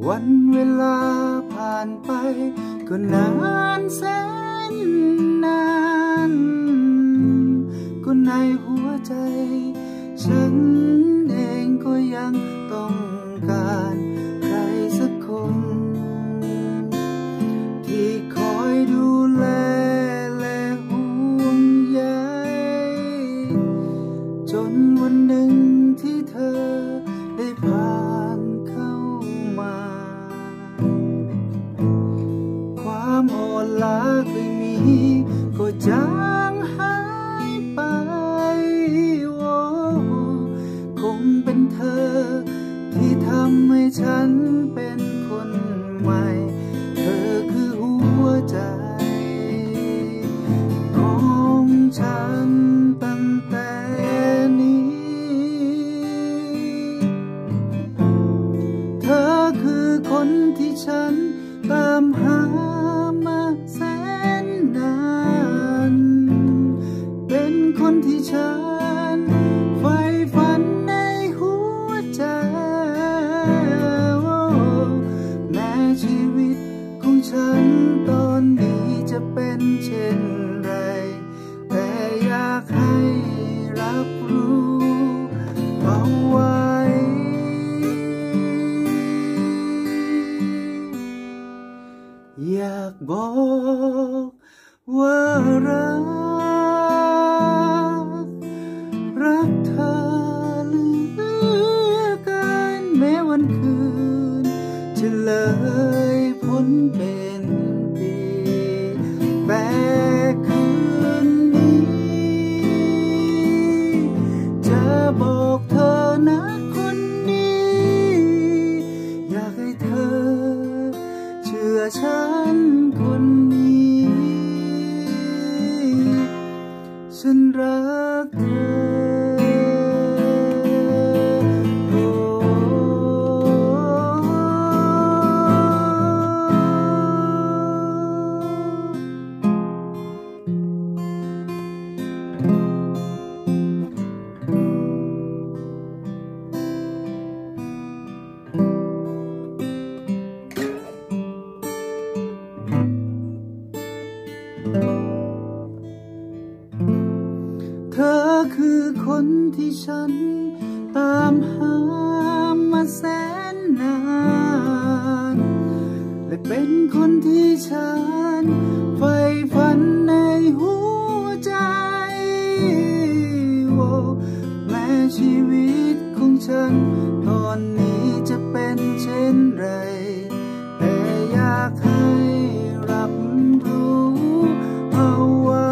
วันเวลาผ่านไปก็นานแสนนานก็ในหัวใจฉันเองก็ยังต้องการใครสักคนที่คอยดูแลและห่วงใยจนวันหนึ่งที่เธอได้ผ่านเข้ามาความอ่อนล้าเคยมีก็จางหายไปคงเป็นเธอที่ทำให้ฉันเป็นคนใหม่เธอคือหัวใจของฉันตั้งแต่นี้เธอคือคนที่ฉันตามหามาแสนนานเป็นคนที่ฉันใฝ่ฝันในหัวใจแม้ชีวิตของฉันตอนนี้จะเป็นเช่นไรแต่อยากให้รับรู้เอาไว้อยากบอกว่ารักเธอเหลือเกินแม้วันคืนจะเลยพ้นเป็นปีแต่คืนนี้จะบอกเธอนะคนนี้อยากให้เธอเชื่อฉันคนนี้ฉันรักเธอเธอคือคนที่ฉันตามหามาแสนนานและเป็นคนที่ฉันใฝ่ฝันในหัวใจแม้ชีวิตของฉันตอนนี้จะเป็นเช่นไรแต่อยากให้รับรู้เอาไว้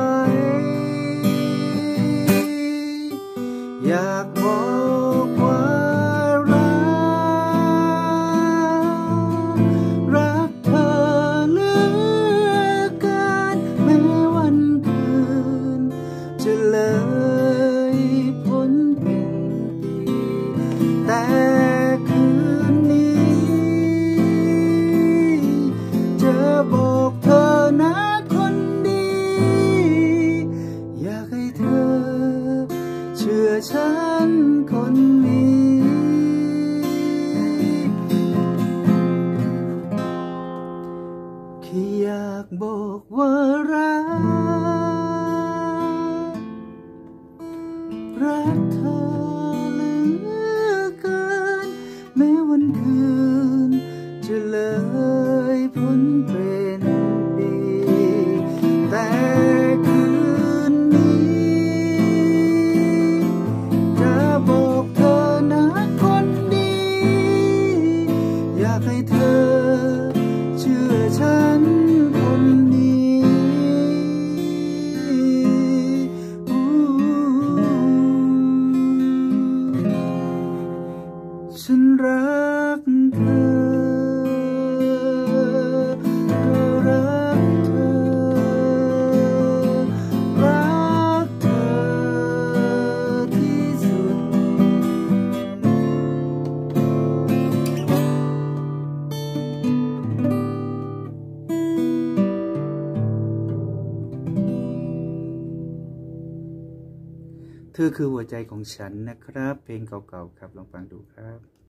อยากบอกว่ารักเธอเหลือเกินแม้วันคืนจะเลยพ้นเป็นปีแต่คืนนี้จะบอกเธอนะคนดีอยากให้เธอเชื่อฉันคนนี้แค่อยากบอกว่ารักเธอเหลือเกินแม้วันคืนจะเลยพ้นเป็นปีแต่คืนนี้จะบอกเธอนะคนดีอยากให้เธอเชื่อฉันคนนี้ฉันรักเธอรักเธอที่สุดเธอคือหัวใจของฉันนะครับเพลงเก่าๆครับลองฟังดูครับ